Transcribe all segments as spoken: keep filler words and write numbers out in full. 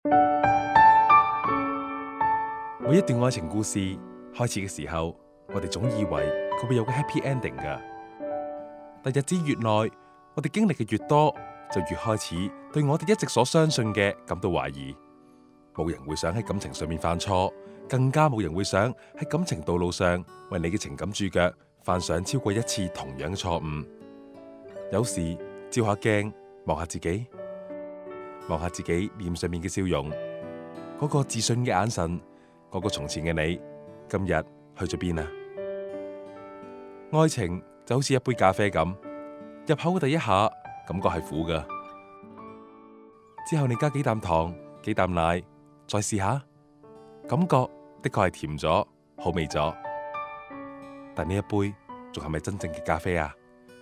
每一段愛情故事開始嘅時候，我哋總以為佢會有個 happy ending 㗎。但日子越耐，我哋經歷嘅越多，就越開始對我哋一直所相信嘅感到懷疑。冇人會想喺感情上面犯錯，更加冇人會想喺感情道路上為你嘅情感駐腳犯上超過一次同樣嘅錯誤。有時照下鏡，望下自己，望下自己臉上面嘅笑容，嗰個自信嘅眼神，嗰個從前嘅你，今日去咗邊啊？愛情就好似一杯咖啡咁，入口嘅第一下感覺係苦㗎，之後你加幾啖糖、幾啖奶，再試下，感覺的確係甜咗、好味咗。但呢一杯仲係咪真正嘅咖啡啊？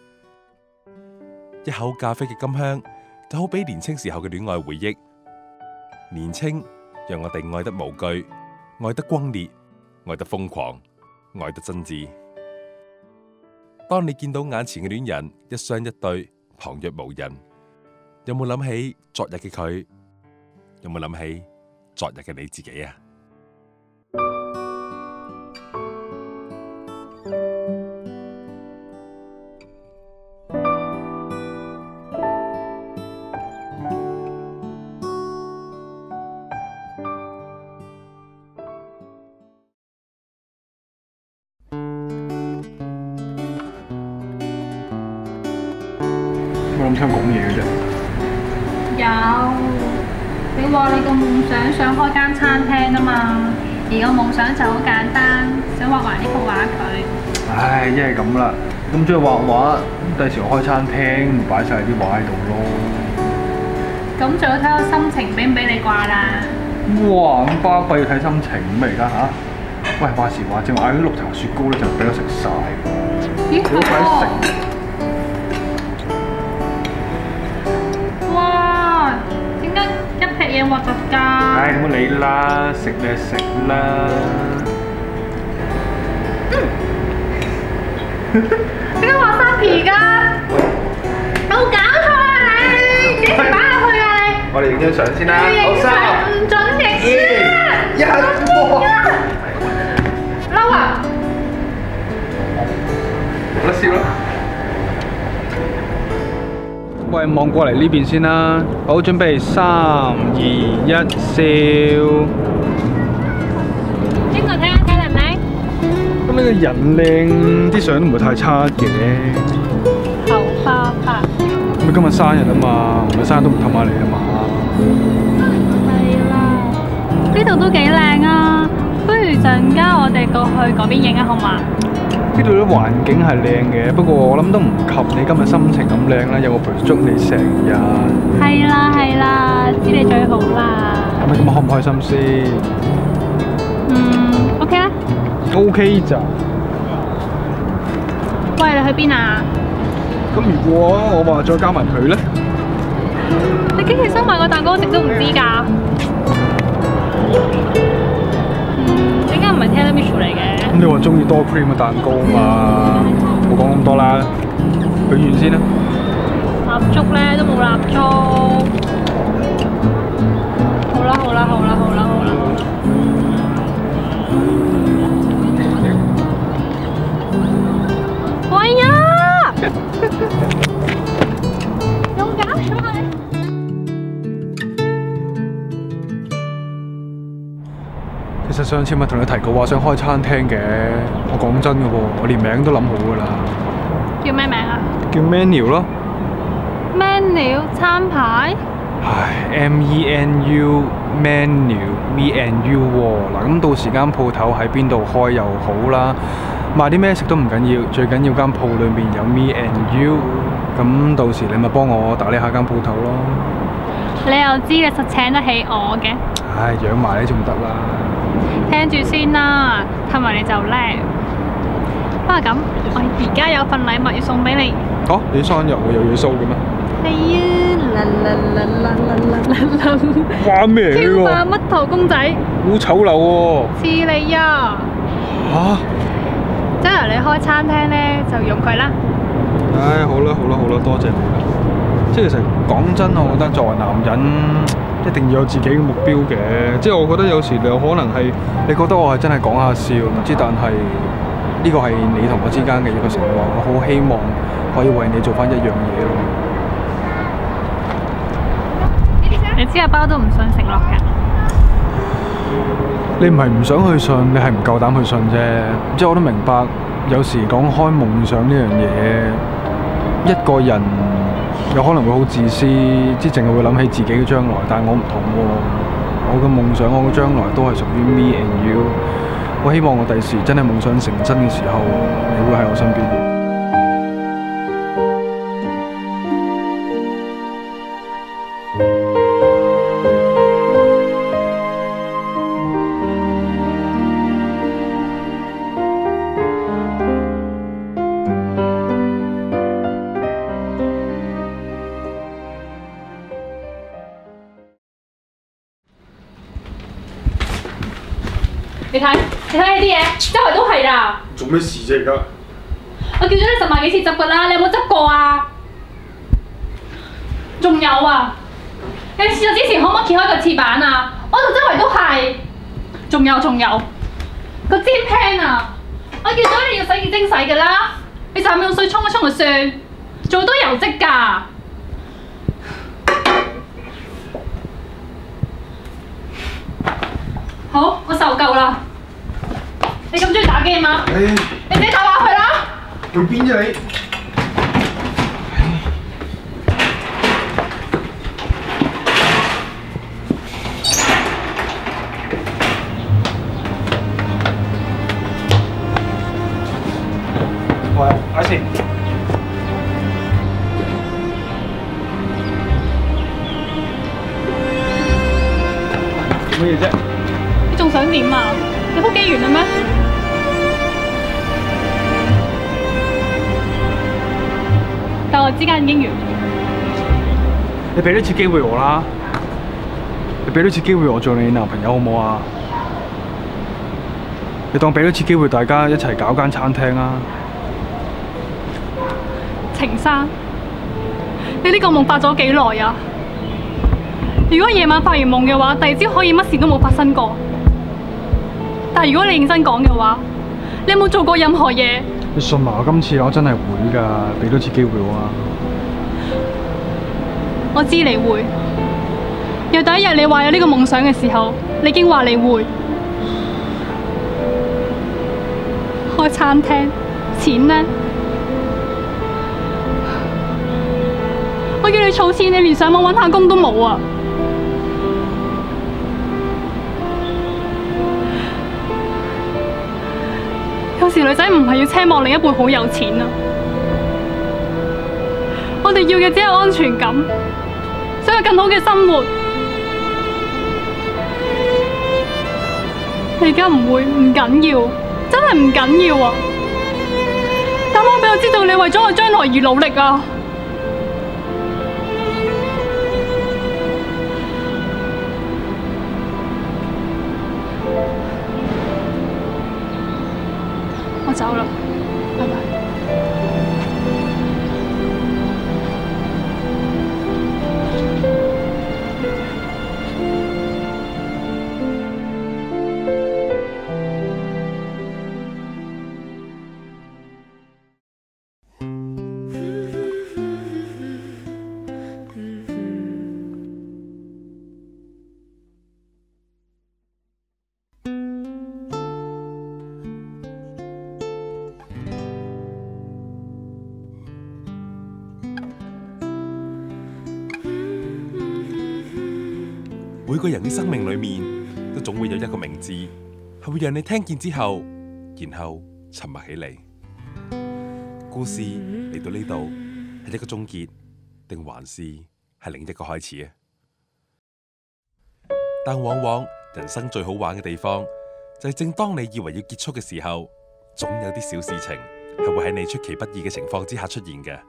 一口咖啡嘅甘香，就好比年輕時候嘅戀愛回憶。年輕讓我哋愛得無懼，愛得轟烈，愛得瘋狂，愛得真摯。當你見到眼前嘅戀人一雙一對，旁若無人，有冇諗起昨日嘅佢？有冇諗起昨日嘅你自己啊？ 我諗聽講嘢嘅啫。 有，你話你個夢想想開間餐廳啊嘛，而個夢想就好簡單，想畫埋呢幅畫佢。 唉，一係咁啦，咁中意畫畫，第時我開餐廳，擺晒啲畫喺度咯。 咁最好睇我心情俾唔俾你掛啦。 哇，咁巴閉要睇心情咩而家嚇？喂，話時話正，我嗌啲綠茶雪糕咧就俾我食晒。 咦？ 好快食！ 哇！點解一劈嘢核突㗎？ 唉，唔好理啦，食你就食啦。 點解話沙皮㗎？有冇搞錯啊你？幾時擺入去啊你？ 我哋影張相先啦。 影相唔準影啊！ 一哇！ 嬲啊！ 冇得笑啦。喂，望過嚟呢邊先啦。好，準備三二一，笑。 邊個睇下睇靚唔靚？ 咁呢個人靚，啲相都唔會太差嘅。 頭花拍。 咁你今日生日啊嘛，唔係生日都唔氹下你啊嘛。 係啦，呢度都幾靚啊！不如陣間我哋過去嗰邊影啊，好嘛？ 呢度啲環境係靚嘅，不過我諗都唔及你今日心情咁靚啦，有我陪足你成日。 係啦係啦，知你最好啦。 咁你今日開唔開心先？ 嗯 ，OK 啦。 OK 咋？ 喂，你去邊啊？ 咁如果我話再加埋佢咧？ 你竟然收埋個蛋糕食都唔知㗎？嗯，點解唔係 tiramisu嚟嘅？ 咁你話中意多 cream 嘅蛋糕嘛？冇講咁多啦，許願先啦。 蠟燭咧都冇蠟燭。好啦好啦好啦好啦好啦。喂呀！有冇搞錯啊？ 其實上次咪同你提過話想開餐廳嘅，我講真嘅喎，我連名都諗好㗎啦。 叫咩名啊？ 叫 menu 咯。 menu 餐牌？ 唉 ，M E N U menu M E N U 喎。嗱，咁到時間鋪頭喺邊度開又好啦，賣啲咩食都唔緊要，最緊要間鋪裏面有 M E N U。咁到時你咪幫我打理下間鋪頭咯。 你又知你實請得起我嘅？ 唉，養埋你仲得啦。 聽住先啦，氹埋你就叻。不過咁，我而家有份禮物要送俾你。 哦，你生日會有嘢收嘅咩？ 係啊，啦啦啦啦啦啦啦！ 哇咩嚟㗎？ 超霸乜頭公仔？ 好醜陋喎！ 似你啊！ 嚇！ 將來你開餐廳咧，就用佢啦。 唉，好啦好啦好啦，多謝你啦。即係其實講真，我覺得作為男人， 一定要有自己嘅目標嘅。即係我覺得有時有可能係你覺得我係真係講下笑，唔知但係呢個係你同我之間嘅一個承諾，我好希望可以為你做翻一樣嘢咯。 你知阿包都唔信承諾㗎。 你唔係唔想去信，你係唔夠膽去信啫。即係我都明白，有時講開夢想呢樣嘢，一個人有可能會好自私，即係淨係會諗起自己嘅將來。但係我唔同喎，我嘅夢想，我嘅將來都係屬於 me and you。我希望我第時真係夢想成真嘅時候，你會喺我身邊。 你睇，你睇呢啲嘢，周圍都係啦。 做咩事啫而家？ 我叫咗你十萬幾次執㗎啦，你有冇執過啊？仲有啊，你試咗之前可唔可以揭開個廁板啊？我度周圍都係。仲有仲有，個煎 pan 啊，我叫咗你要洗潔精洗㗎啦，你就咁用水沖一沖就算，仲好多油漬㗎。好，我受夠啦！你咁中意打機嘛？你你自己打下去啦！ 用邊啫你？喂，阿錢。做乜嘢啫？ 你仲想點啊？你鋪機完啦咩？但我之間已經完。 你俾多次機會我啦，你俾多次機會我做你男朋友好唔好啊？你當俾多次機會大家一齊搞間餐廳啊！ 程生，你呢個夢發咗幾耐啊？如果夜晚發完夢嘅話，第二朝可以乜事都冇發生過。但係如果你認真講嘅話，你有冇做過任何嘢？ 你信埋我今次，我真係會㗎，俾多次機會我啊！ 我知你會。有第一日你話有呢個夢想嘅時候，你已經話你會開餐廳，錢呢？我叫你儲錢，你連上網揾下工都冇啊！有時女仔唔係要奢望另一半好有錢啊，我哋要嘅只係安全感，想有更好嘅生活。你而家唔會，唔緊要，真係唔緊要啊！但我俾我知道你為咗我將來而努力啊！我走啦，拜拜。 每個人嘅生命裏面都總會有一個名字，係會讓你聽見之後，然後沉默起嚟。故事嚟到呢度，係一個終結，定還是係另一個開始啊？但往往人生最好玩嘅地方，就係正當你以為要結束嘅時候，總有啲小事情係會喺你出其不意嘅情況之下出現嘅。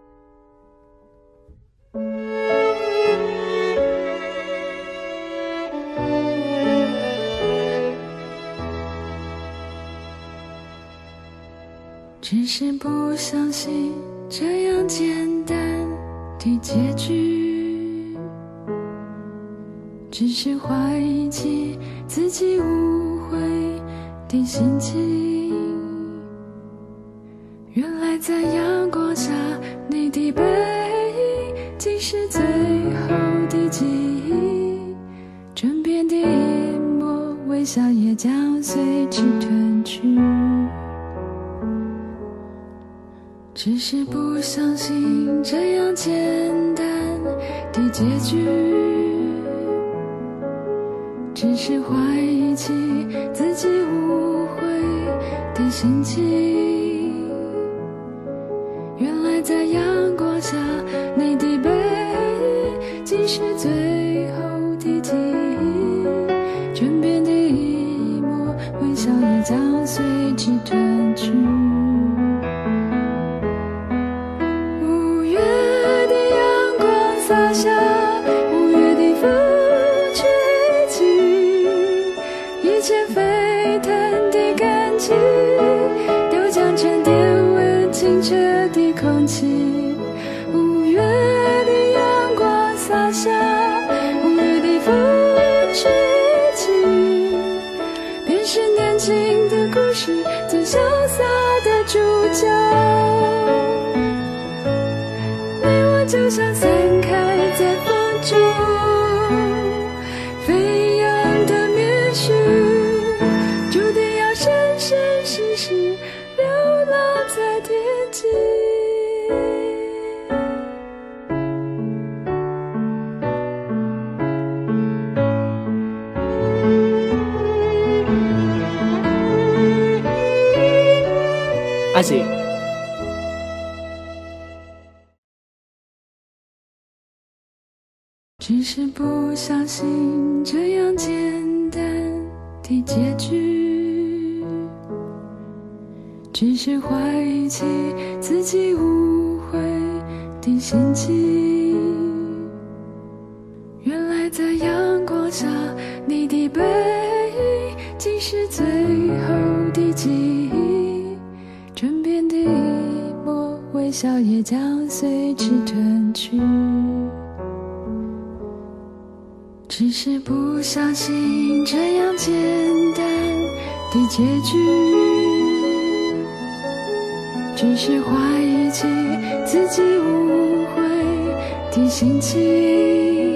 只是不相信這樣簡單的結局， 只是怀疑起自己误会的心情。原来在阳光下，你的背影竟是最后的记忆，枕边的一抹微笑也将随之褪去。只是不相信这样简单的结局，只是怀疑起自己误会的心情。原来在阳光下，你的背影竟是最后的记忆，枕边的一抹微笑也将随之褪去。五月的阳光洒下，五月的风吹起，一切沸腾的感情都将沉淀为清澈的空气。五月的阳光洒下，五月的风吹起，便是年轻的故事最潇洒的主角。你我就像散开在风中飞扬的棉絮，注定要生生世世流浪在天际。 阿姐， 只是不相信这样简单的结局，只是怀疑起自己误会的心情。原来在阳光下，你的背影竟是最后的记忆，枕边的一抹微笑也将随之褪去。只是不相信这样简单的结局，只是怀疑起自己误会的心情。